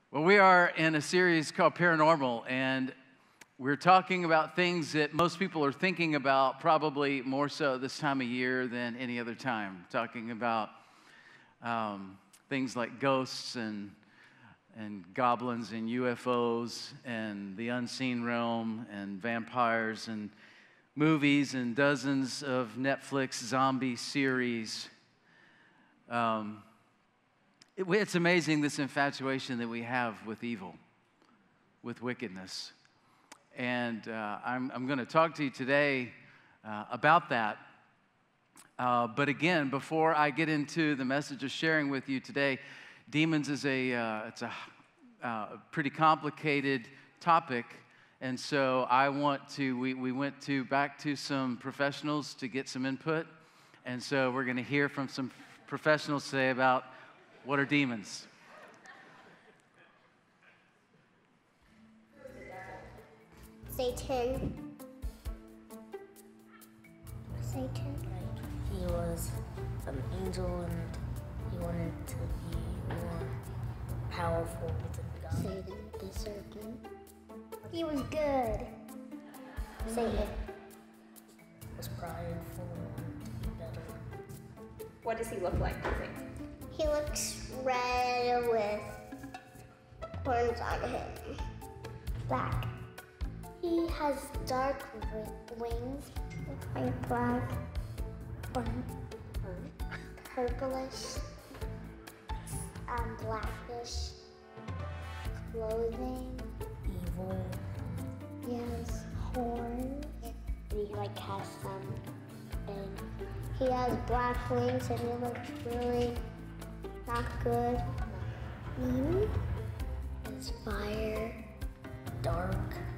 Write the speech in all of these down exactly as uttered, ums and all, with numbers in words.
Well, we are in a series called Paranormal, and we're talking about things that most people are thinking about probably more so this time of year than any other time. Talking about um, things like ghosts and and goblins and U F Os and the unseen realm and vampires and movies and dozens of Netflix zombie series. Um, it, it's amazing, this infatuation that we have with evil, with wickedness. And uh, I'm, I'm going to talk to you today uh, about that. Uh, but again, before I get into the message of sharing with you today, demons is a uh, it's a uh, pretty complicated topic. And so I want to, we, we went to back to some professionals to get some input. And so we're going to hear from some professionals today about what are demons. Satan. Satan. Right. He was an angel and he wanted to be more powerful than God. Satan, the serpent. He was good. Satan. Was prideful to be better. What does he look like, do you think? He looks red with horns on him. Black. He has dark wings, like black or purplish and blackish clothing. Evil. He has horns. And he like has some, and he has black wings and he looks really not good. Mean. There's fire. Dark.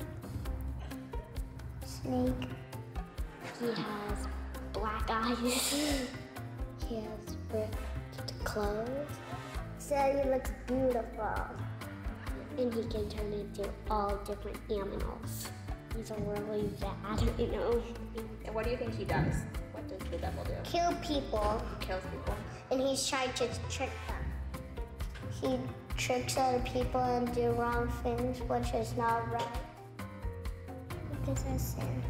Snake. He has black eyes. He has ripped clothes. So he looks beautiful. And he can turn into all different animals. He's really bad, you know. And what do you think he does? What does the devil do? Kill people. He kills people. And he's trying to trick them. He tricks other people and do wrong things, which is not right. Because of sin.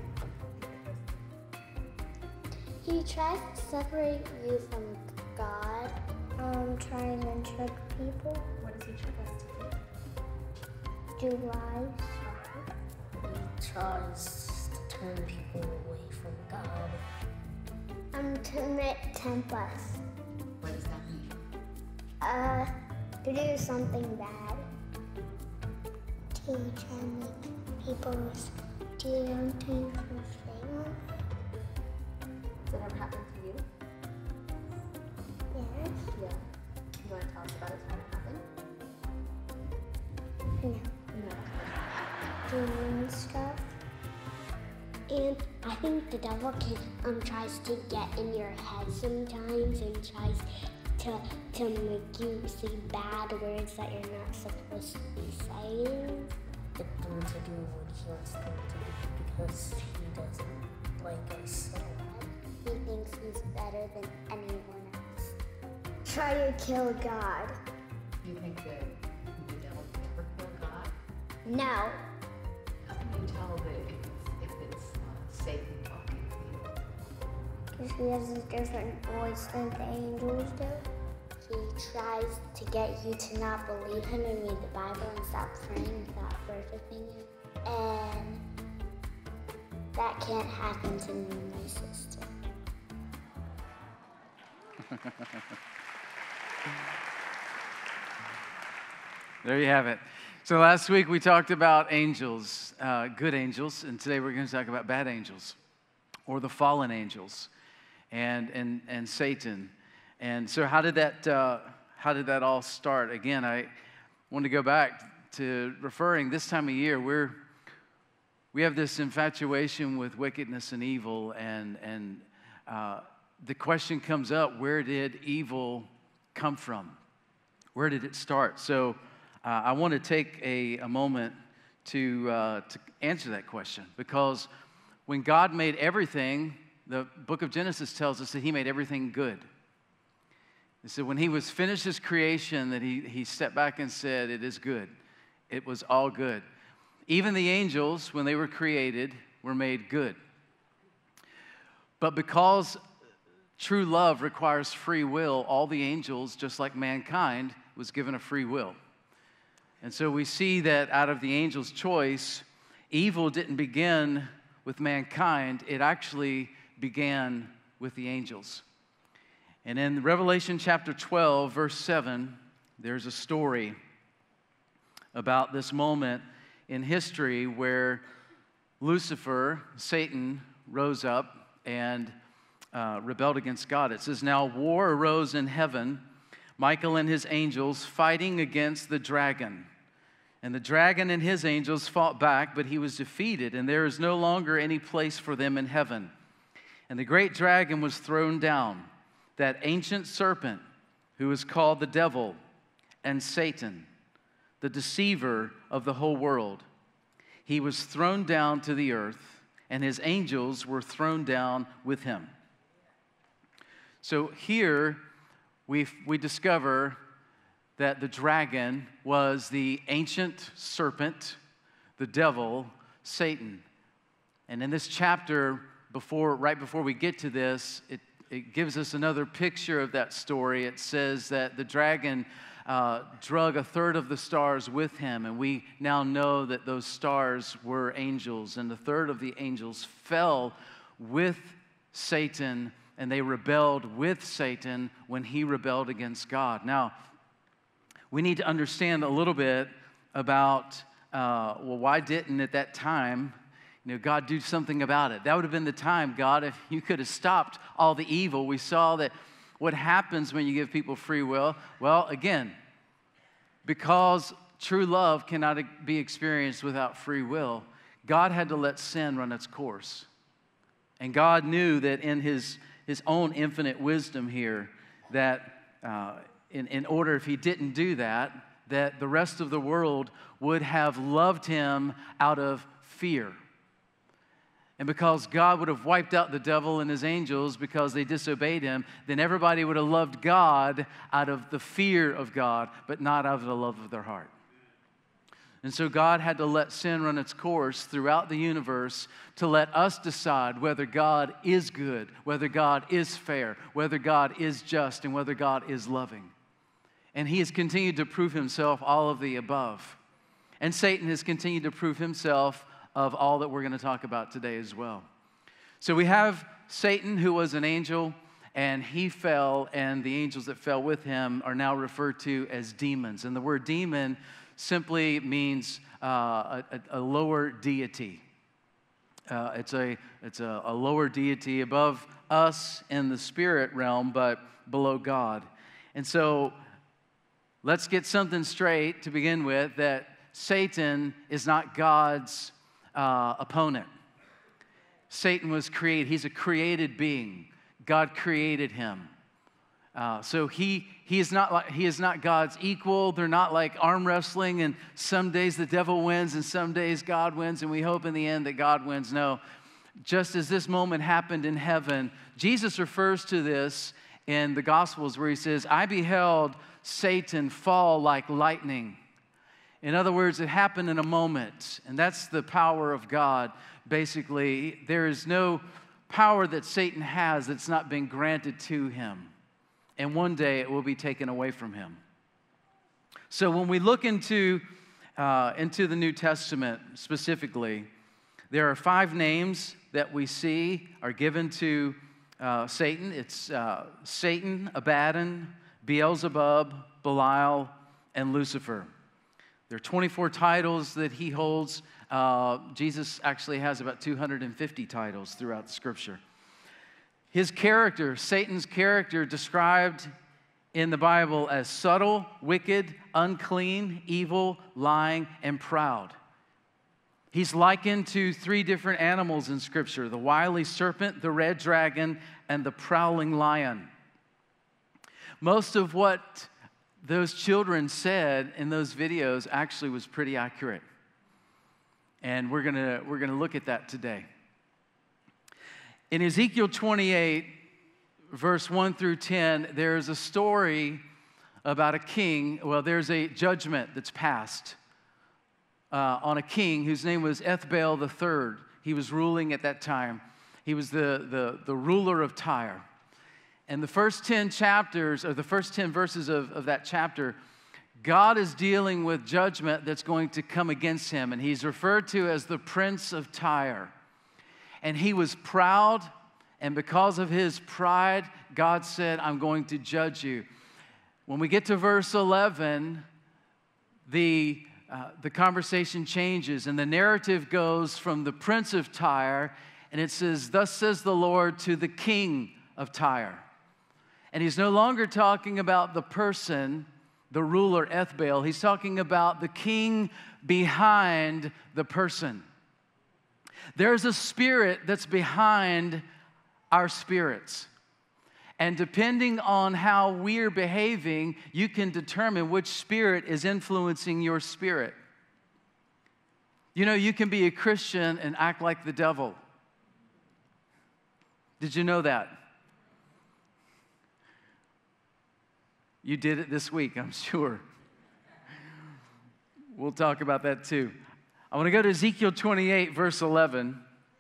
He tries to separate you from God. Um, trying to trick people. What does he trick us to do? Do lies. He tries to turn people away from God. Um, to tempt us. What does that mean? Uh, to do something bad. To try and make people do things for shame. Does it ever happen to you? Yes. Yeah. You want to tell us about a time it happened? No. No. Doing stuff. And I think the devil can um tries to get in your head sometimes and tries to to make you say bad words that you're not supposed to be saying. Get them to do what he wants them to do because he doesn't like us. So He thinks he's better than anyone else. Try to kill God. You think that the devil can ever kill God? No. How can you tell that if it's, if it's uh, Satan talking to you? Because he has a different voice than the angels do. He tries to get you to not believe him and read the Bible and stop praying without worshiping him. And that can't happen to me and my sister. There you have it. So last week we talked about angels, uh, good angels, and today we're going to talk about bad angels, or the fallen angels, and and and Satan. And so how did that uh, how did that all start? Again, I want to go back to referring this time of year. We're we have this infatuation with wickedness and evil, and and uh, the question comes up: where did evil come from? Where did it start? So uh, I want to take a, a moment to uh, to answer that question, because when God made everything, the book of Genesis tells us that He made everything good. He said when he was finished his creation that he, he stepped back and said, it is good. It was all good. Even the angels, when they were created, were made good. But because true love requires free will, all the angels, just like mankind, was given a free will. And so we see that out of the angels' choice, evil didn't begin with mankind. It actually began with the angels. And in Revelation chapter twelve, verse seven, there's a story about this moment in history where Lucifer, Satan, rose up and uh, rebelled against God. It says, now war arose in heaven, Michael and his angels fighting against the dragon. And the dragon and his angels fought back, but he was defeated, and there is no longer any place for them in heaven. And the great dragon was thrown down, that ancient serpent who is called the devil and Satan, the deceiver of the whole world. He was thrown down to the earth, and his angels were thrown down with him. So here we we discover that the dragon was the ancient serpent, the devil, Satan. And in this chapter, before right before we get to this, it, it gives us another picture of that story. It says that the dragon uh, drug a third of the stars with him, and we now know that those stars were angels, and the third of the angels fell with Satan, and they rebelled with Satan when he rebelled against God. Now, we need to understand a little bit about, uh, well, why didn't at that time, you know, God do something about it? That would have been the time, God, if you could have stopped all the evil. We saw that what happens when you give people free will, well, again, because true love cannot be experienced without free will, God had to let sin run its course. And God knew that in his, his own infinite wisdom here, that uh, in, in order, if he didn't do that, that the rest of the world would have loved him out of fear. And because God would have wiped out the devil and his angels because they disobeyed him, then everybody would have loved God out of the fear of God, but not out of the love of their heart. And so God had to let sin run its course throughout the universe to let us decide whether God is good, whether God is fair, whether God is just, and whether God is loving. And he has continued to prove himself all of the above. And Satan has continued to prove himself of all that we're going to talk about today as well. So we have Satan, who was an angel, and he fell, and the angels that fell with him are now referred to as demons. And the word demon simply means uh, a, a lower deity. Uh, it's a, it's a, a lower deity above us in the spirit realm, but below God. And so let's get something straight to begin with, that Satan is not God's uh, opponent. Satan was created. He's a created being. God created him. Uh, so he he is not like, he is not God's equal. They're not like arm wrestling, and some days the devil wins and some days God wins, and we hope in the end that God wins. No, just as this moment happened in heaven, Jesus refers to this in the Gospels where he says, I beheld Satan fall like lightning. In other words, it happened in a moment, and that's the power of God. Basically, there is no power that Satan has that's not been granted to him, and one day it will be taken away from him. So when we look into, uh, into the New Testament specifically, there are five names that we see are given to uh, Satan. It's uh, Satan, Abaddon, Beelzebub, Belial, and Lucifer. There are twenty-four titles that he holds. Uh, Jesus actually has about two hundred fifty titles throughout the Scripture. His character, Satan's character, described in the Bible as subtle, wicked, unclean, evil, lying, and proud. He's likened to three different animals in Scripture: the wily serpent, the red dragon, and the prowling lion. Most of what those children said in those videos actually was pretty accurate. And we're gonna, we're gonna look at that today. In Ezekiel twenty-eight, verse one through ten, there's a story about a king. Well, there's a judgment that's passed uh, on a king whose name was Ethbaal the third. He was ruling at that time. He was the, the, the ruler of Tyre. And the first ten chapters, or the first ten verses of, of that chapter, God is dealing with judgment that's going to come against him. And he's referred to as the Prince of Tyre. And he was proud, and because of his pride, God said, I'm going to judge you. When we get to verse eleven, the, uh, the conversation changes, and the narrative goes from the Prince of Tyre, and it says, thus says the Lord to the King of Tyre. And he's no longer talking about the person, the ruler Ethbaal. He's talking about the king behind the person. There's a spirit that's behind our spirits. And depending on how we're behaving, you can determine which spirit is influencing your spirit. You know, you can be a Christian and act like the devil. Did you know that? You did it this week, I'm sure. We'll talk about that too. I want to go to Ezekiel twenty-eight, verse eleven.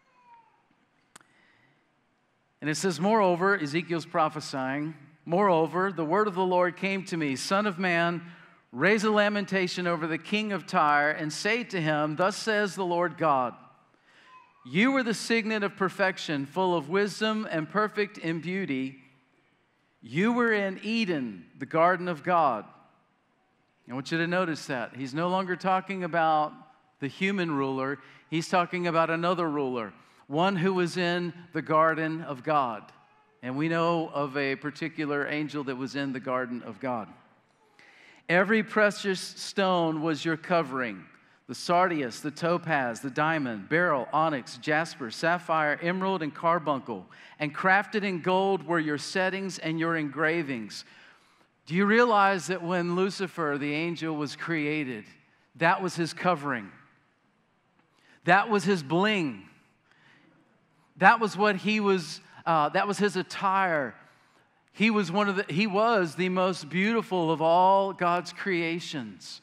And it says, moreover, Ezekiel's prophesying, moreover, the word of the Lord came to me, Son of man, raise a lamentation over the king of Tyre, and say to him, thus says the Lord God, you were the signet of perfection, full of wisdom and perfect in beauty. You were in Eden, the garden of God. I want you to notice that. He's no longer talking about the human ruler. He's talking about another ruler, one who was in the garden of God. And we know of a particular angel that was in the garden of God. Every precious stone was your covering. The sardius, the topaz, the diamond, beryl, onyx, jasper, sapphire, emerald, and carbuncle. And crafted in gold were your settings and your engravings. Do you realize that when Lucifer, the angel, was created, that was his covering? That was his bling. That was what he was, uh, that was his attire. He was one of the, he was the most beautiful of all God's creations.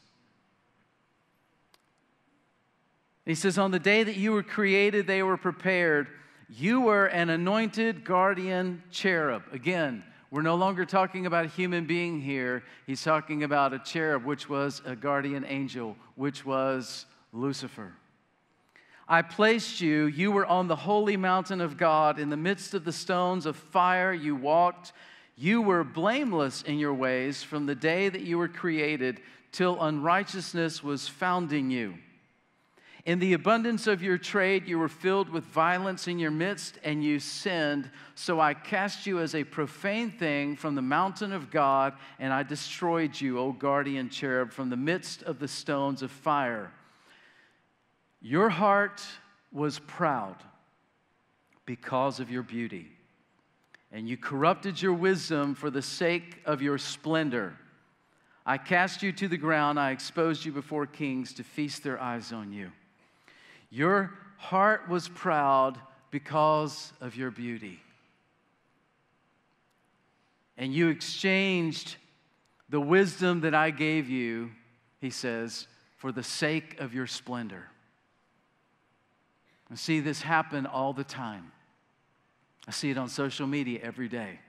He says, on the day that you were created, they were prepared. You were an anointed guardian cherub. Again, we're no longer talking about a human being here. He's talking about a cherub, which was a guardian angel, which was Lucifer. I placed you, you were on the holy mountain of God. In the midst of the stones of fire you walked. You were blameless in your ways from the day that you were created till unrighteousness was found in you. In the abundance of your trade, you were filled with violence in your midst, and you sinned. So I cast you as a profane thing from the mountain of God, and I destroyed you, O guardian cherub, from the midst of the stones of fire. Your heart was proud because of your beauty, and you corrupted your wisdom for the sake of your splendor. I cast you to the ground. I exposed you before kings to feast their eyes on you. Your heart was proud because of your beauty. And you exchanged the wisdom that I gave you, he says, for the sake of your splendor. I see this happen all the time. I see it on social media every day.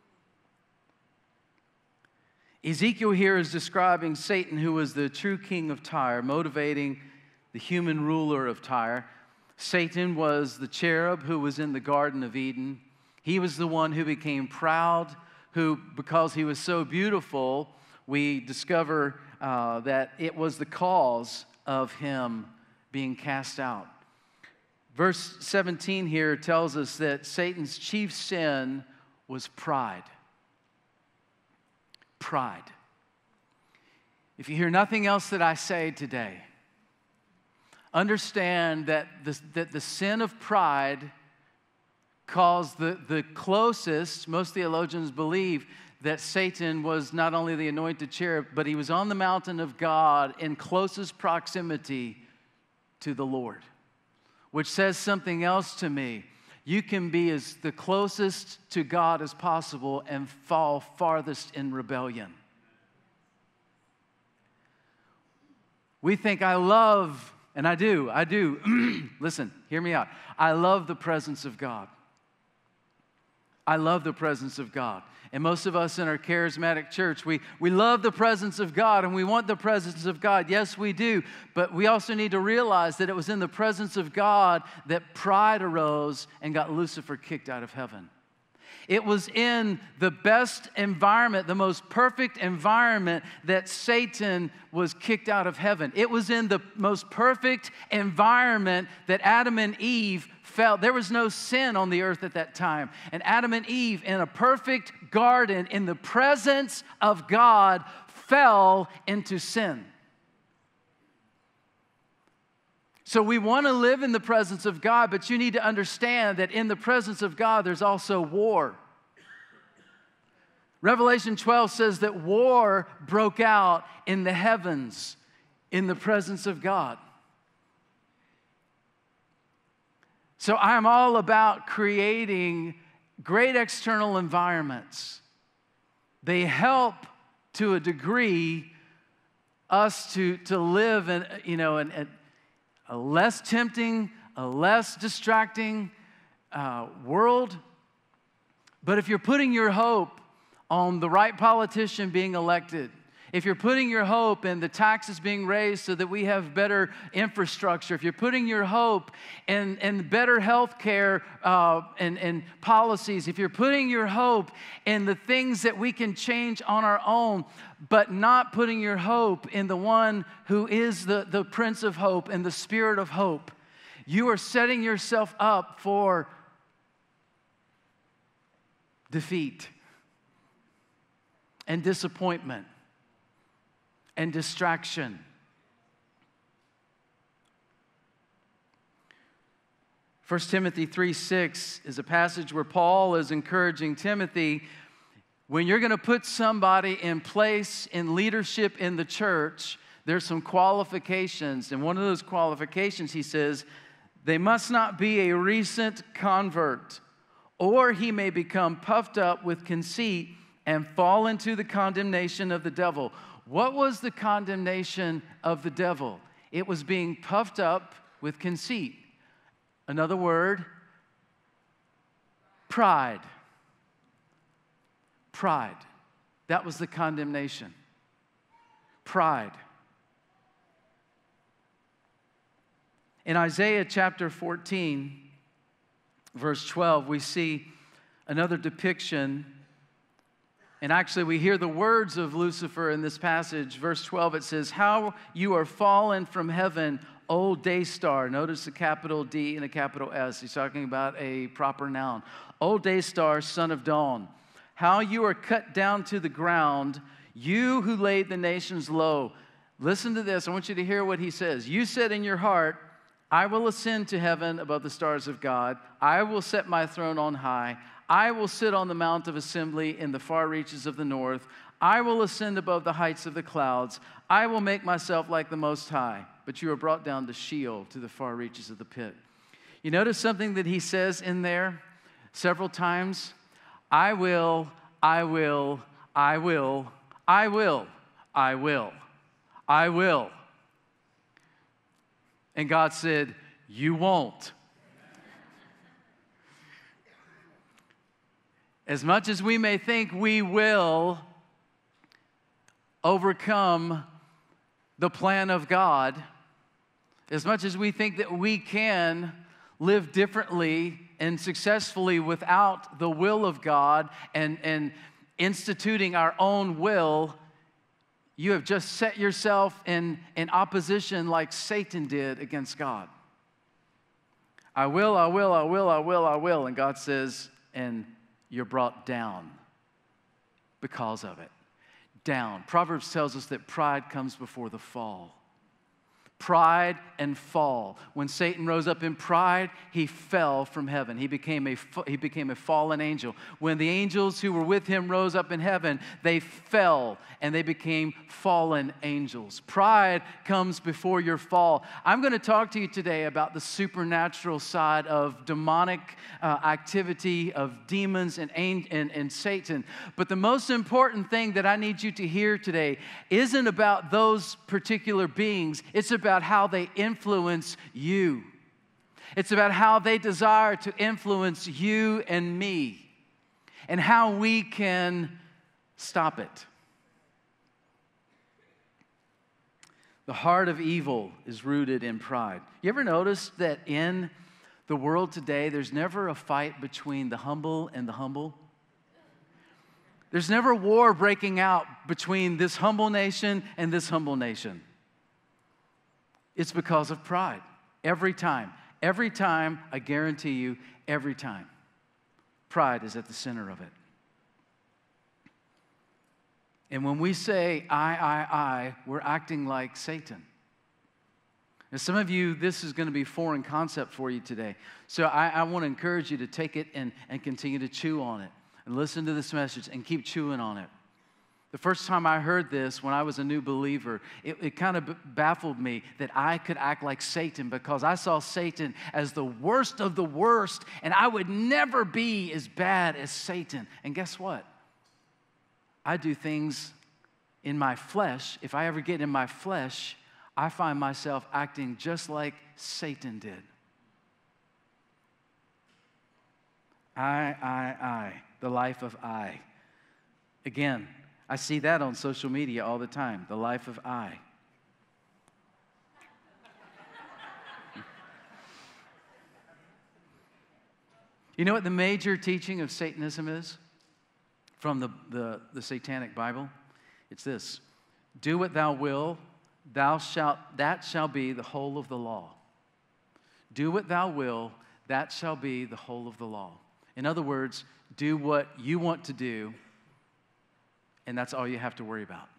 Ezekiel here is describing Satan, who was the true king of Tyre, motivating the human ruler of Tyre. Satan was the cherub who was in the Garden of Eden. He was the one who became proud, who, because he was so beautiful, we discover uh, that it was the cause of him being cast out. Verse seventeen here tells us that Satan's chief sin was pride. Pride. If you hear nothing else that I say today, understand that the, that the sin of pride caused the, the closest, most theologians believe, that Satan was not only the anointed cherub, but he was on the mountain of God in closest proximity to the Lord, which says something else to me. you can be as the closest to God as possible and fall farthest in rebellion. We think, I love, and I do, I do. Listen, hear me out. I love the presence of God. I love the presence of God. And most of us in our charismatic church, we, we love the presence of God and we want the presence of God. Yes, we do. But we also need to realize that it was in the presence of God that pride arose and got Lucifer kicked out of heaven. It was in the best environment, the most perfect environment, that Satan was kicked out of heaven. It was in the most perfect environment that Adam and Eve fell. There was no sin on the earth at that time. And Adam and Eve, in a perfect garden, in the presence of God, fell into sin. So we want to live in the presence of God, but you need to understand that in the presence of God, there's also war. Revelation twelve says that war broke out in the heavens in the presence of God. So I'm all about creating great external environments. They help to a degree us to, to live in, you know, in, in a less tempting, a less distracting uh, world. But if you're putting your hope on the right politician being elected, if you're putting your hope in the taxes being raised so that we have better infrastructure, if you're putting your hope in, in better health care uh, and, and policies, if you're putting your hope in the things that we can change on our own, but not putting your hope in the one who is the, the Prince of Hope and the Spirit of Hope, you are setting yourself up for defeat and disappointment and distraction. First Timothy three six is a passage where Paul is encouraging Timothy, when you're going to put somebody in place in leadership in the church, there's some qualifications. And one of those qualifications, he says, they must not be a recent convert, or he may become puffed up with conceit and fall into the condemnation of the devil. What was the condemnation of the devil? It was being puffed up with conceit. Another word, pride. Pride. That was the condemnation. Pride. In Isaiah chapter fourteen, verse twelve, we see another depiction. And actually, we hear the words of Lucifer in this passage. Verse twelve, it says, "How you are fallen from heaven, O day star." Notice a capital D and a capital S. He's talking about a proper noun. "O day star, son of dawn, how you are cut down to the ground, you who laid the nations low." Listen to this. I want you to hear what he says. "You said in your heart, I will ascend to heaven above the stars of God. I will set my throne on high. I will sit on the mount of assembly in the far reaches of the north. I will ascend above the heights of the clouds. I will make myself like the Most High. But you are brought down to Sheol, to the far reaches of the pit." You notice something that he says in there several times? I will, I will, I will, I will, I will, I will. And God said, you won't. As much as we may think we will overcome the plan of God, as much as we think that we can live differently and successfully without the will of God and, and instituting our own will, you have just set yourself in, in opposition like Satan did against God. I will, I will, I will, I will, I will. And God says, and you're brought down because of it. Down. Proverbs tells us that pride comes before the fall. Pride and fall. When Satan rose up in pride, he fell from heaven. He became a, he became a fallen angel. When the angels who were with him rose up in heaven, they fell and they became fallen angels. Pride comes before your fall. I'm going to talk to you today about the supernatural side of demonic uh, activity, of demons and, and, and Satan. But the most important thing that I need you to hear today isn't about those particular beings. It's about about how they influence you. It's about how they desire to influence you and me, and how we can stop it. The heart of evil is rooted in pride. You ever notice that in the world today, there's never a fight between the humble and the humble? There's never a war breaking out between this humble nation and this humble nation. It's because of pride. Every time. Every time, I guarantee you, every time. Pride is at the center of it. And when we say, I, I, I, we're acting like Satan. Now, some of you, this is going to be a foreign concept for you today. So I, I want to encourage you to take it and, and continue to chew on it. And listen to this message and keep chewing on it. The first time I heard this, when I was a new believer, it, it kind of b- baffled me that I could act like Satan, because I saw Satan as the worst of the worst, and I would never be as bad as Satan. And guess what? I do things in my flesh. If I ever get in my flesh, I find myself acting just like Satan did. I, I, I, the life of I. Again, I see that on social media all the time, the life of I. You know what the major teaching of Satanism is from the, the, the Satanic Bible? It's this: do what thou will, thou shalt, that shall be the whole of the law. Do what thou will, that shall be the whole of the law. In other words, do what you want to do, and that's all you have to worry about.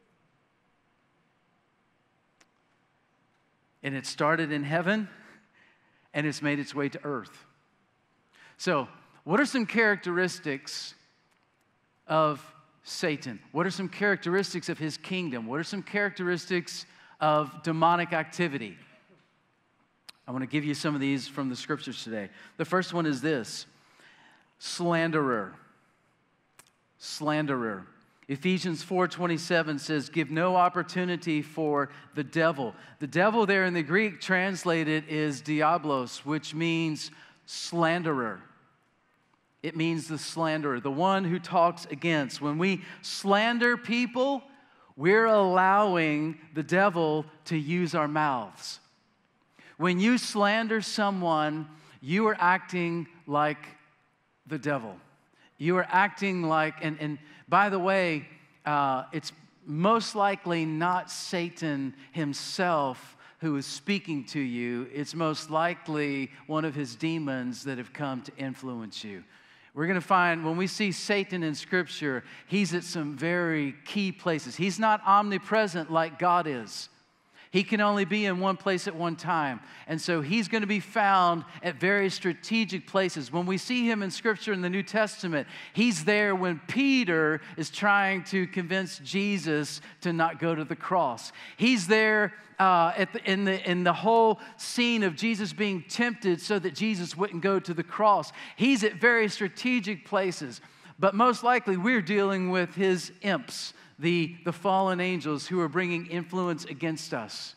And it started in heaven, and it's made its way to earth. So, what are some characteristics of Satan? What are some characteristics of his kingdom? What are some characteristics of demonic activity? I want to give you some of these from the scriptures today. The first one is this: slanderer. Slanderer. Ephesians four twenty-seven says, give no opportunity for the devil. The devil there in the Greek translated is diablos, which means slanderer. It means the slanderer, the one who talks against. When we slander people, we're allowing the devil to use our mouths. When you slander someone, you are acting like the devil. You are acting like, and, and by the way, uh, it's most likely not Satan himself who is speaking to you. It's most likely one of his demons that have come to influence you. We're going to find when we see Satan in Scripture, he's at some very key places. He's not omnipresent like God is. He can only be in one place at one time. And so he's going to be found at very strategic places. When we see him in Scripture in the New Testament, he's there when Peter is trying to convince Jesus to not go to the cross. He's there uh, at the, in, the, in the whole scene of Jesus being tempted so that Jesus wouldn't go to the cross. He's at very strategic places. But most likely we're dealing with his imps, The, the fallen angels who are bringing influence against us.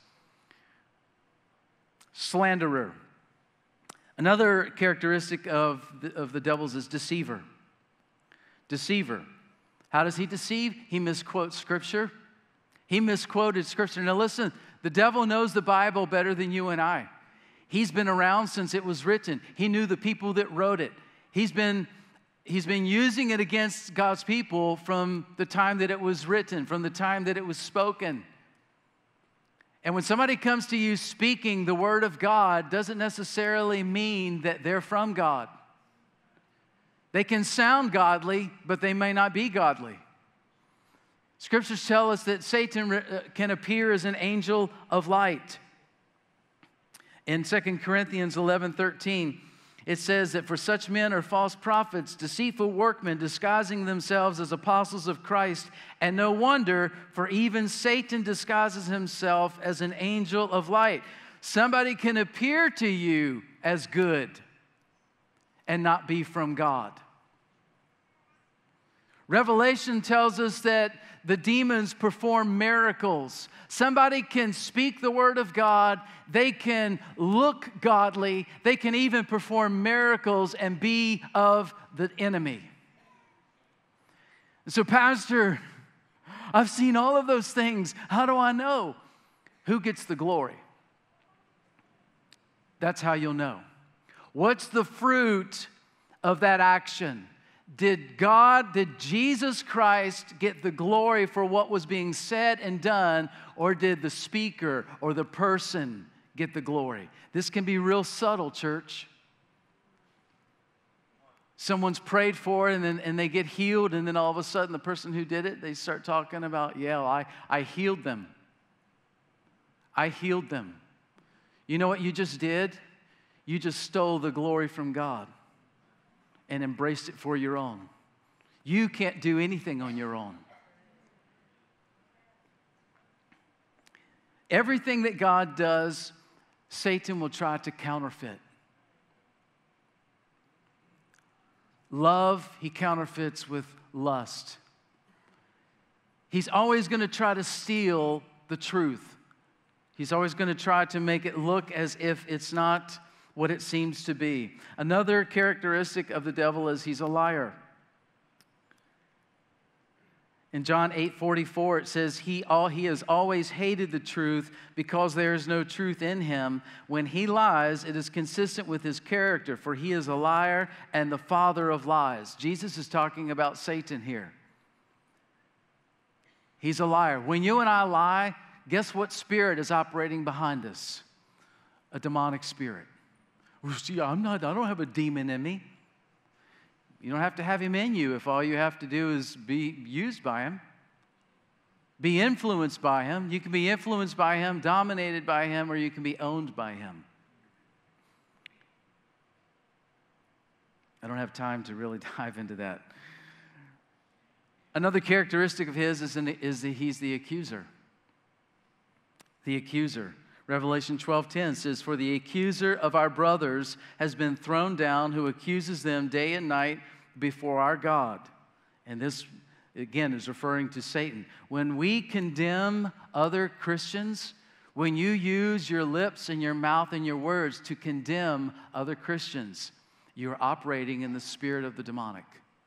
Slanderer. Another characteristic of the, of the devils is deceiver. Deceiver. How does he deceive? He misquotes Scripture. He misquoted Scripture. Now listen, the devil knows the Bible better than you and I. He's been around since it was written. He knew the people that wrote it. He's been He's been using it against God's people from the time that it was written, from the time that it was spoken. And when somebody comes to you speaking the word of God, doesn't necessarily mean that they're from God. They can sound godly, but they may not be godly. Scriptures tell us that Satan can appear as an angel of light. In Second Corinthians eleven thirteen, it says that for such men are false prophets, deceitful workmen, disguising themselves as apostles of Christ. And no wonder, for even Satan disguises himself as an angel of light. Somebody can appear to you as good and not be from God. Revelation tells us that the demons perform miracles. Somebody can speak the word of God. They can look godly. They can even perform miracles and be of the enemy. So, Pastor, I've seen all of those things. How do I know? Who gets the glory? That's how you'll know. What's the fruit of that action? Did God, did Jesus Christ get the glory for what was being said and done, or did the speaker or the person get the glory? This can be real subtle, church. Someone's prayed for it and then and they get healed, and then all of a sudden the person who did it, they start talking about, yeah, well, I, I healed them. I healed them. You know what you just did? You just stole the glory from God and embraced it for your own. You can't do anything on your own. Everything that God does, Satan will try to counterfeit. Love, he counterfeits with lust. He's always going to try to steal the truth. He's always going to try to make it look as if it's not what it seems to be. Another characteristic of the devil is he's a liar. In John eight forty-four, it says, he, all, he has always hated the truth because there is no truth in him. When he lies, it is consistent with his character, for he is a liar and the father of lies. Jesus is talking about Satan here. He's a liar. When you and I lie, guess what spirit is operating behind us? A demonic spirit. See, I'm not, I don't have a demon in me. You don't have to have him in you if all you have to do is be used by him. Be influenced by him. You can be influenced by him, dominated by him, or you can be owned by him. I don't have time to really dive into that. Another characteristic of his is, in, is that he's the accuser. The accuser. Revelation twelve ten says, for the accuser of our brothers has been thrown down, who accuses them day and night before our God. And this, again, is referring to Satan. When we condemn other Christians, when you use your lips and your mouth and your words to condemn other Christians, you're operating in the spirit of the demonic.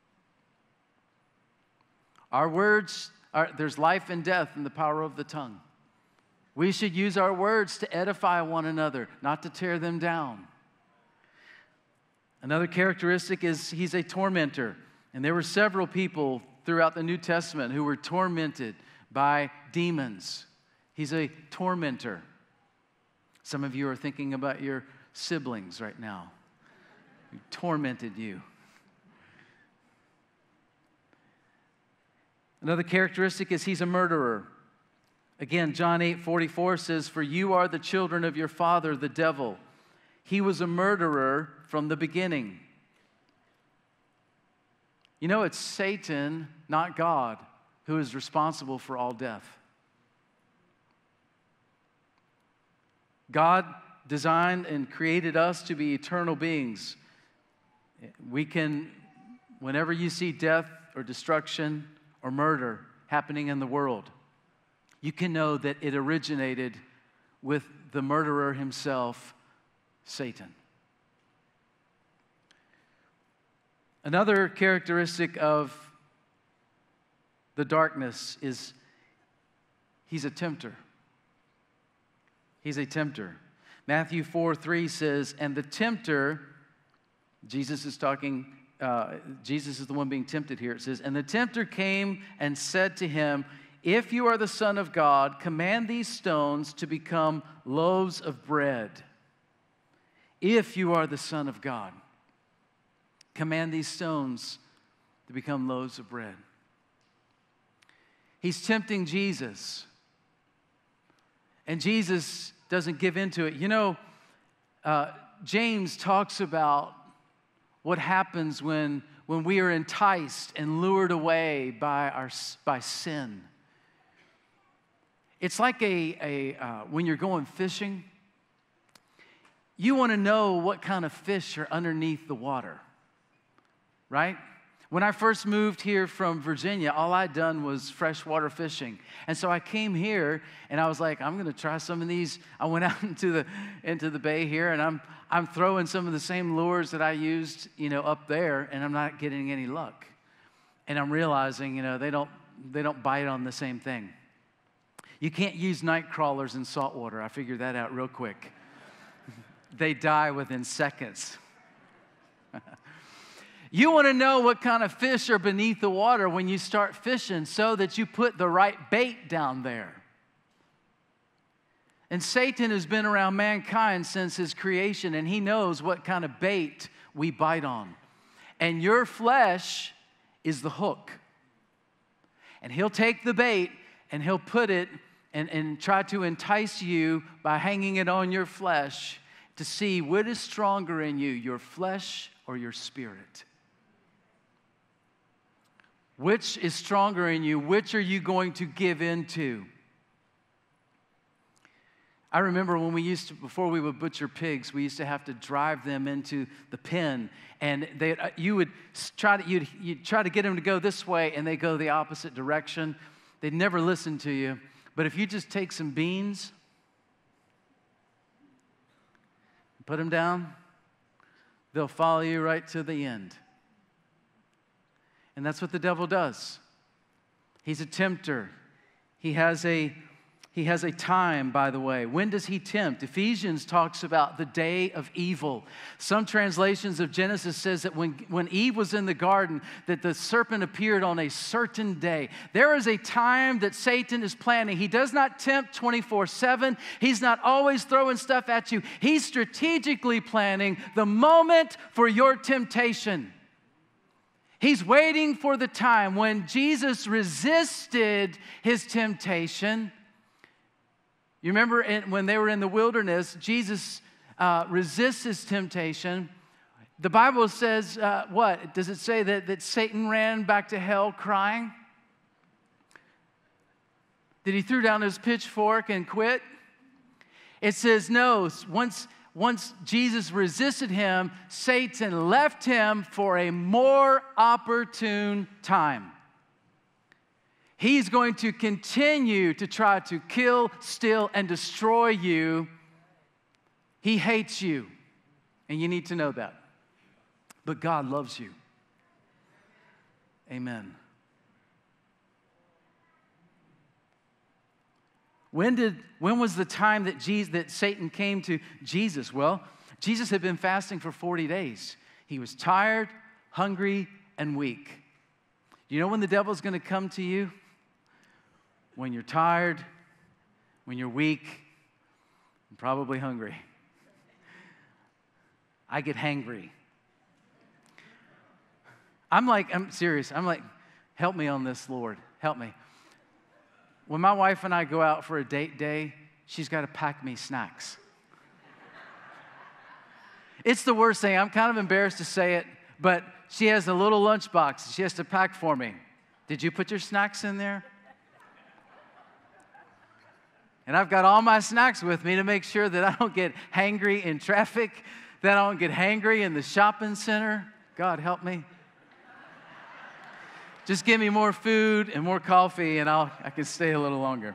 Our words, are, there's life and death in the power of the tongue. We should use our words to edify one another, not to tear them down. Another characteristic is he's a tormentor. And there were several people throughout the New Testament who were tormented by demons. He's a tormentor. Some of you are thinking about your siblings right now who tormented you. Another characteristic is he's a murderer. Again, John eight forty-four says, for you are the children of your father, the devil. He was a murderer from the beginning. You know, it's Satan, not God, who is responsible for all death. God designed and created us to be eternal beings. We can, whenever you see death or destruction or murder happening in the world, you can know that it originated with the murderer himself, Satan. Another characteristic of the darkness is he's a tempter. He's a tempter. Matthew four three says, and the tempter, Jesus is talking, uh, Jesus is the one being tempted here. It says, and the tempter came and said to him, if you are the Son of God, command these stones to become loaves of bread. If you are the Son of God, command these stones to become loaves of bread. He's tempting Jesus. And Jesus doesn't give in to it. You know, uh, James talks about what happens when, when we are enticed and lured away by, our, by sin. It's like a, a uh, when you're going fishing, you want to know what kind of fish are underneath the water, right? When I first moved here from Virginia, all I'd done was freshwater fishing. And so I came here and I was like, I'm going to try some of these. I went out into the into the bay here and I'm I'm throwing some of the same lures that I used, you know, up there, and I'm not getting any luck. And I'm realizing, you know, they don't they don't bite on the same thing. You can't use night crawlers in salt water. I figured that out real quick. They die within seconds. You want to know what kind of fish are beneath the water when you start fishing so that you put the right bait down there. And Satan has been around mankind since his creation, and he knows what kind of bait we bite on. And your flesh is the hook. And he'll take the bait and he'll put it and, and try to entice you by hanging it on your flesh to see what is stronger in you, your flesh or your spirit. Which is stronger in you? Which are you going to give into? I remember when we used to, before we would butcher pigs, we used to have to drive them into the pen, and they, you would try to you'd, you'd try to get them to go this way, and they go the opposite direction. They'd never listen to you. But if you just take some beans, put them down, they'll follow you right to the end. And that's what the devil does. He's a tempter. He has a He has a time, by the way. When does he tempt? Ephesians talks about the day of evil. Some translations of Genesis says that when, when Eve was in the garden, that the serpent appeared on a certain day. There is a time that Satan is planning. He does not tempt twenty-four seven. He's not always throwing stuff at you. He's strategically planning the moment for your temptation. He's waiting for the time when Jesus resisted his temptation. You remember in, when they were in the wilderness, Jesus uh, resists his temptation. The Bible says, uh, what? Does it say that, that Satan ran back to hell crying? Did he throw down his pitchfork and quit? It says no. Once, once Jesus resisted him, Satan left him for a more opportune time. He's going to continue to try to kill, steal, and destroy you. He hates you, and you need to know that. But God loves you. Amen. When did when was the time that Jesus, that Satan came to Jesus? Well, Jesus had been fasting for forty days. He was tired, hungry, and weak. Do you know when the devil's going to come to you? When you're tired, when you're weak, and probably hungry. I get hangry. I'm like, I'm serious. I'm like, help me on this, Lord. Help me. When my wife and I go out for a date day, she's got to pack me snacks. It's the worst thing. I'm kind of embarrassed to say it, but she has a little lunchbox she has to pack for me. Did you put your snacks in there? And I've got all my snacks with me to make sure that I don't get hangry in traffic, that I don't get hangry in the shopping center. God help me. Just give me more food and more coffee and I'll, I can stay a little longer.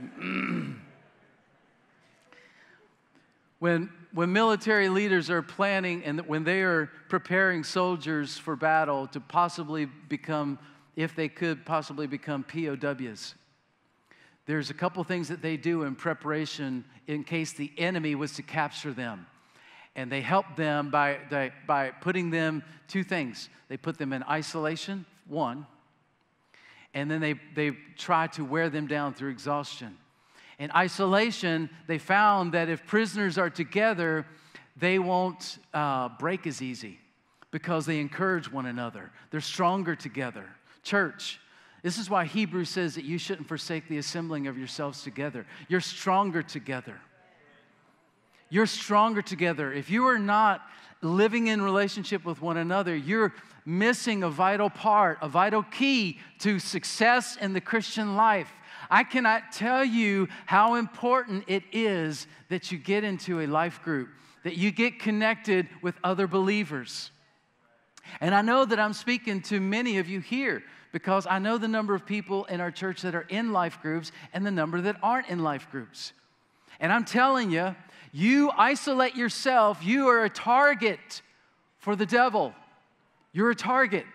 when, when military leaders are planning and when they are preparing soldiers for battle to possibly become, if they could possibly become P O Ws, there's a couple things that they do in preparation in case the enemy was to capture them. And they help them by, by, by putting them, two things. They put them in isolation, one, and then they, they try to wear them down through exhaustion. In isolation, they found that if prisoners are together, they won't uh, break as easy because they encourage one another. They're stronger together. Church, this is why Hebrews says that you shouldn't forsake the assembling of yourselves together. You're stronger together. you're stronger together. If you are not living in relationship with one another, you're missing a vital part, a vital key to success in the Christian life. I cannot tell you how important it is that you get into a life group, that you get connected with other believers. And I know that I'm speaking to many of you here because I know the number of people in our church that are in life groups and the number that aren't in life groups. And I'm telling you, you isolate yourself, you are a target for the devil. You're a target.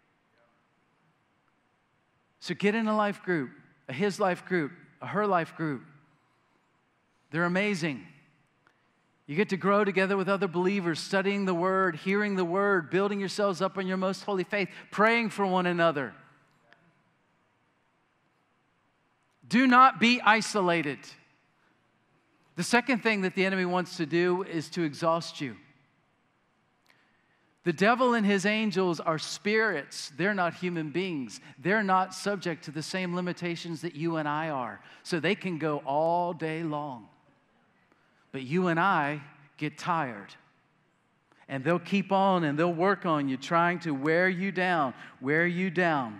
So get in a life group, a his life group, a her life group. They're amazing. You get to grow together with other believers, studying the Word, hearing the Word, building yourselves up in your most holy faith, praying for one another. Do not be isolated. The second thing that the enemy wants to do is to exhaust you. The devil and his angels are spirits. They're not human beings. They're not subject to the same limitations that you and I are. So they can go all day long. But you and I get tired. And they'll keep on and they'll work on you, trying to wear you down, wear you down.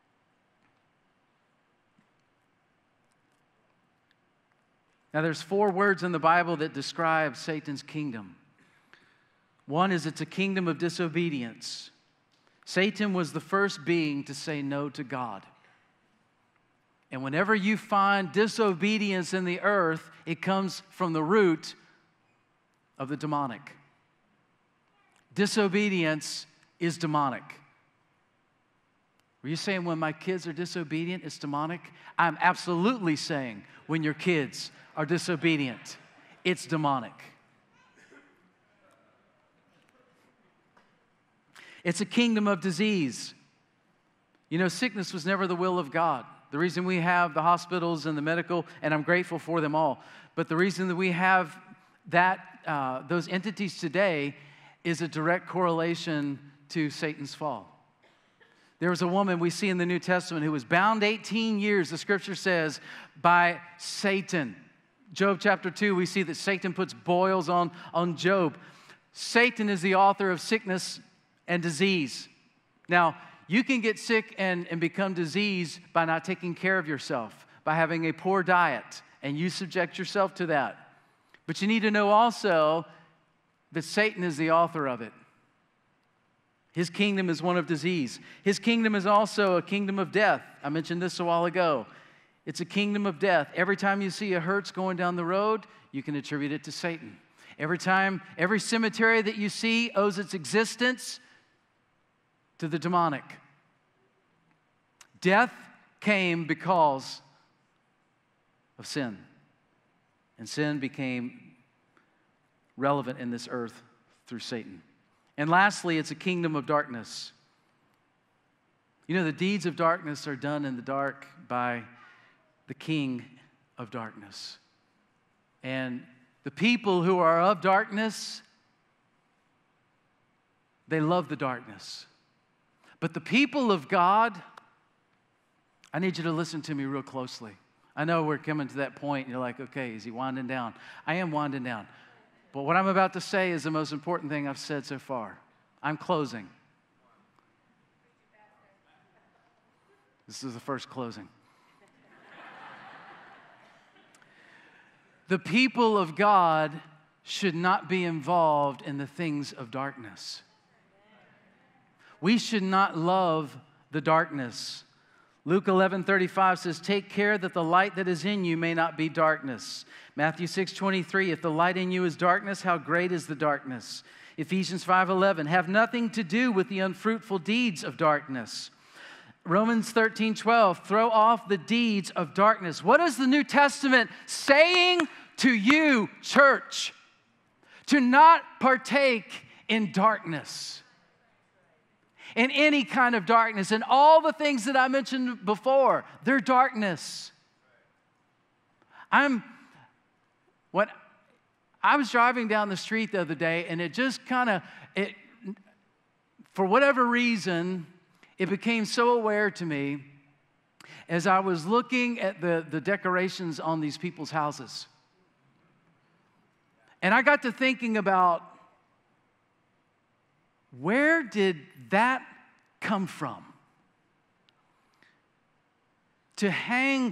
Now, there's four words in the Bible that describe Satan's kingdom. One is it's a kingdom of disobedience. Satan was the first being to say no to God. And whenever you find disobedience in the earth, it comes from the root of the demonic. Disobedience is demonic. Were you saying when my kids are disobedient, it's demonic? I'm absolutely saying when your kids are disobedient, it's demonic. It's a kingdom of disease. You know, sickness was never the will of God. The reason we have the hospitals and the medical, and I'm grateful for them all, but the reason that we have that uh, those entities today is a direct correlation to Satan's fall. There was a woman we see in the New Testament who was bound eighteen years, the scripture says, by Satan. Job chapter two, we see that Satan puts boils on, on Job. Satan is the author of sickness and disease. Now, you can get sick and, and become diseased by not taking care of yourself, by having a poor diet, and you subject yourself to that. But you need to know also that Satan is the author of it. His kingdom is one of disease. His kingdom is also a kingdom of death. I mentioned this a while ago. It's a kingdom of death. Every time you see a hearse going down the road, you can attribute it to Satan. Every time, every cemetery that you see owes its existence to the demonic. Death came because of sin. And sin became relevant in this earth through Satan. And lastly, it's a kingdom of darkness. You know, the deeds of darkness are done in the dark by the king of darkness. And the people who are of darkness, they love the darkness. But the people of God, I need you to listen to me real closely. I know we're coming to that point and you're like, okay, is he winding down? I am winding down. But what I'm about to say is the most important thing I've said so far. I'm closing. This is the first closing. The people of God should not be involved in the things of darkness. We should not love the darkness. Luke eleven thirty-five says, take care that the light that is in you may not be darkness. Matthew six twenty-three, if the light in you is darkness, how great is the darkness? Ephesians five eleven, have nothing to do with the unfruitful deeds of darkness. Romans thirteen twelve, throw off the deeds of darkness. What is the New Testament saying to you, church? To not partake in darkness. In any kind of darkness. And all the things that I mentioned before, they're darkness. I'm, what, I was driving down the street the other day, and it just kind of, it, for whatever reason, it became so aware to me as I was looking at the, the decorations on these people's houses. And I got to thinking about, where did that come from? To hang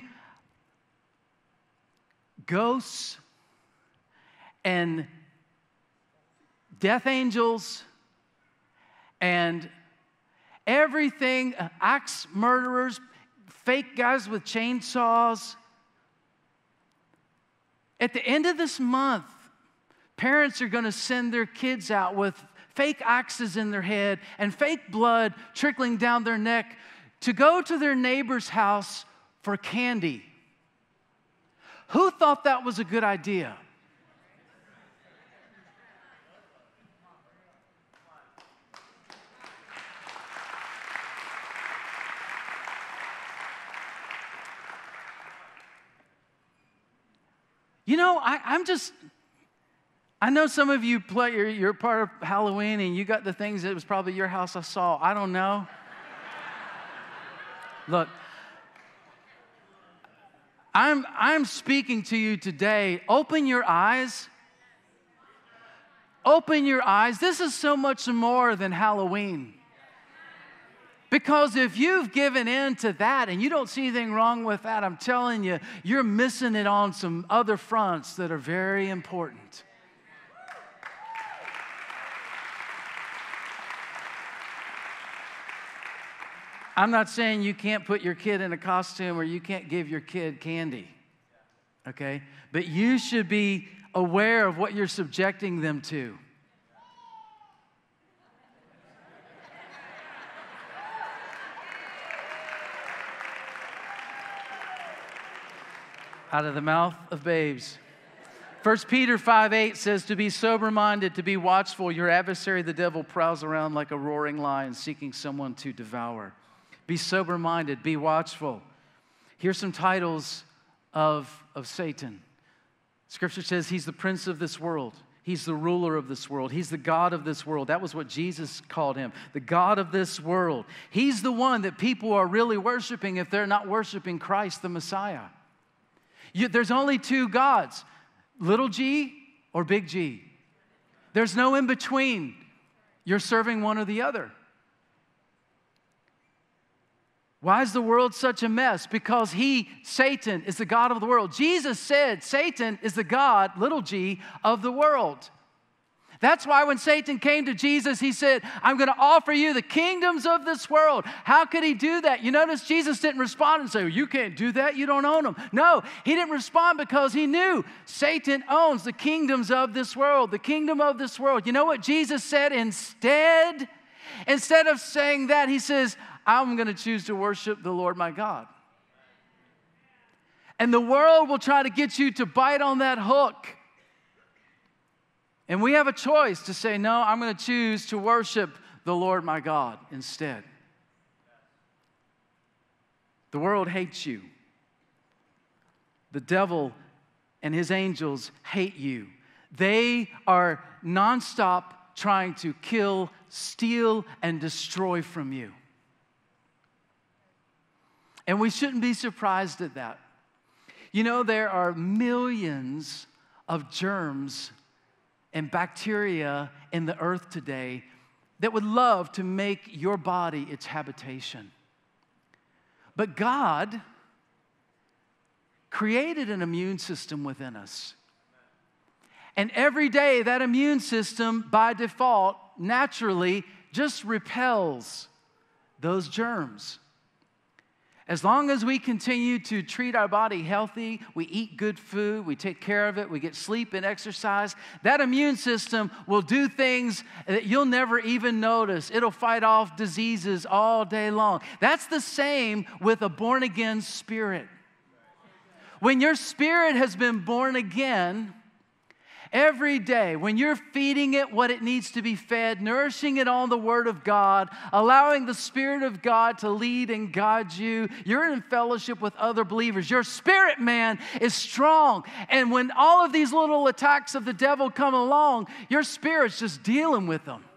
ghosts and death angels and everything, axe murderers, fake guys with chainsaws. At the end of this month, parents are going to send their kids out with fake axes in their head and fake blood trickling down their neck to go to their neighbor's house for candy. Who thought that was a good idea? You know, I, I'm just, I know some of you play, you're, you're part of Halloween and you got the things that was probably your house I saw. I don't know. Look, I'm, I'm speaking to you today. Open your eyes. Open your eyes. This is so much more than Halloween. Because if you've given in to that and you don't see anything wrong with that, I'm telling you, you're missing it on some other fronts that are very important. I'm not saying you can't put your kid in a costume or you can't give your kid candy, okay? But you should be aware of what you're subjecting them to. Out of the mouth of babes. First Peter five eight says, to be sober-minded, to be watchful. Your adversary, the devil, prowls around like a roaring lion, seeking someone to devour. Be sober-minded, be watchful. Here's some titles of, of Satan. Scripture says he's the prince of this world. He's the ruler of this world. He's the God of this world. That was what Jesus called him, the God of this world. He's the one that people are really worshiping if they're not worshiping Christ, the Messiah. You, there's only two gods, little g or big G. There's no in between. You're serving one or the other. Why is the world such a mess? Because he, Satan, is the God of the world. Jesus said Satan is the God, little g, of the world. That's why when Satan came to Jesus, he said, I'm going to offer you the kingdoms of this world. How could he do that? You notice Jesus didn't respond and say, well, you can't do that. You don't own them. No, he didn't respond because he knew Satan owns the kingdoms of this world, the kingdom of this world. You know what Jesus said instead? Instead of saying that, he says, I'm going to choose to worship the Lord my God. And the world will try to get you to bite on that hook. And we have a choice to say, no, I'm going to choose to worship the Lord my God instead. The world hates you. The devil and his angels hate you. They are nonstop trying to kill, steal, and destroy from you. And we shouldn't be surprised at that. You know, there are millions of germs and bacteria in the earth today that would love to make your body its habitation. But God created an immune system within us. And every day that immune system, by default, naturally just repels those germs. As long as we continue to treat our body healthy, we eat good food, we take care of it, we get sleep and exercise, that immune system will do things that you'll never even notice. It'll fight off diseases all day long. That's the same with a born-again spirit. When your spirit has been born again, every day, when you're feeding it what it needs to be fed, nourishing it on the Word of God, allowing the Spirit of God to lead and guide you, you're in fellowship with other believers. Your spirit man is strong. And when all of these little attacks of the devil come along, your spirit's just dealing with them.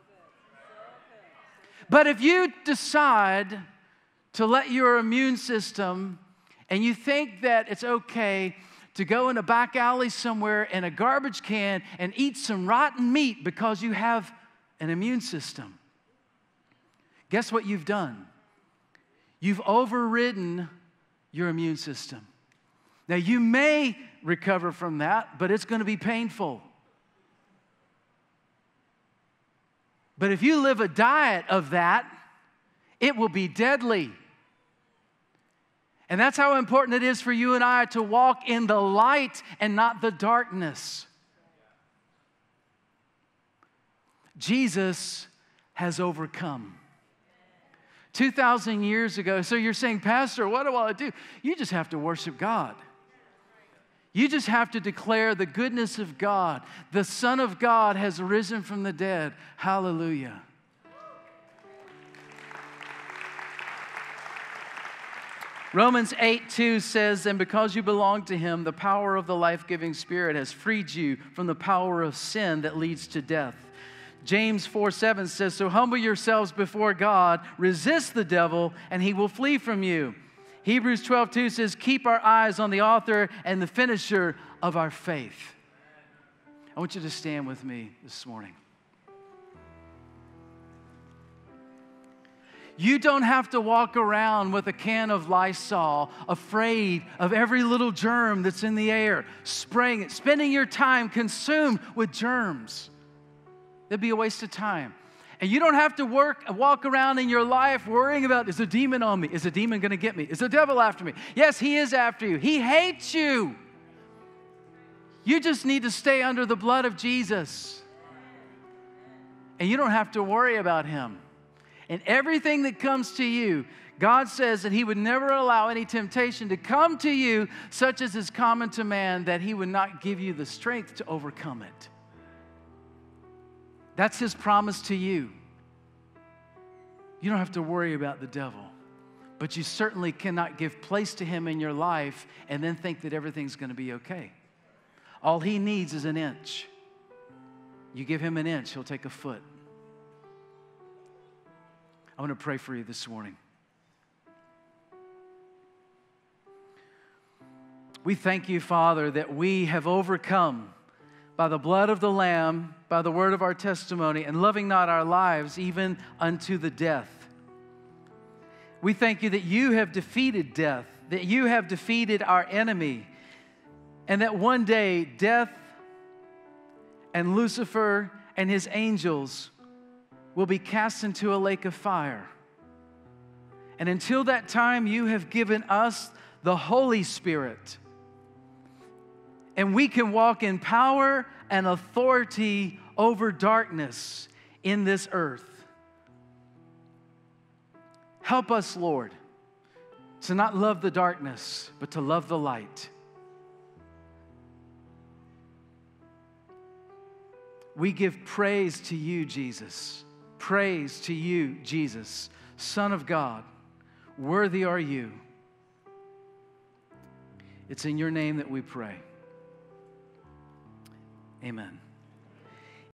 But if you decide to let your immune system, and you think that it's okay to go in a back alley somewhere in a garbage can and eat some rotten meat because you have an immune system. Guess what you've done? You've overridden your immune system. Now, you may recover from that, but it's going to be painful. But if you live a diet of that, it will be deadly. And that's how important it is for you and I to walk in the light and not the darkness. Jesus has overcome. two thousand years ago, so you're saying, Pastor, what do I do? You just have to worship God. You just have to declare the goodness of God. The Son of God has risen from the dead. Hallelujah. Romans eight two says, and because you belong to Him, the power of the life-giving Spirit has freed you from the power of sin that leads to death. James four seven says, so humble yourselves before God, resist the devil, and he will flee from you. Hebrews twelve two says, keep our eyes on the author and the finisher of our faith. I want you to stand with me this morning. You don't have to walk around with a can of Lysol, afraid of every little germ that's in the air, spraying it, spending your time consumed with germs. That'd be a waste of time. And you don't have to work, walk around in your life worrying about, is a demon on me? Is a demon going to get me? Is the devil after me? Yes, he is after you. He hates you. You just need to stay under the blood of Jesus. And you don't have to worry about him. And everything that comes to you, God says that He would never allow any temptation to come to you such as is common to man, that He would not give you the strength to overcome it. That's His promise to you. You don't have to worry about the devil, but you certainly cannot give place to him in your life and then think that everything's going to be okay. All he needs is an inch. You give him an inch, he'll take a foot. I want to pray for you this morning. We thank you, Father, that we have overcome by the blood of the Lamb, by the word of our testimony, and loving not our lives even unto the death. We thank you that you have defeated death, that you have defeated our enemy, and that one day death and Lucifer and his angels will be cast into a lake of fire. And until that time, you have given us the Holy Spirit. And we can walk in power and authority over darkness in this earth. Help us, Lord, to not love the darkness, but to love the light. We give praise to you, Jesus. Praise to you, Jesus, Son of God. Worthy are you. It's in your name that we pray. Amen.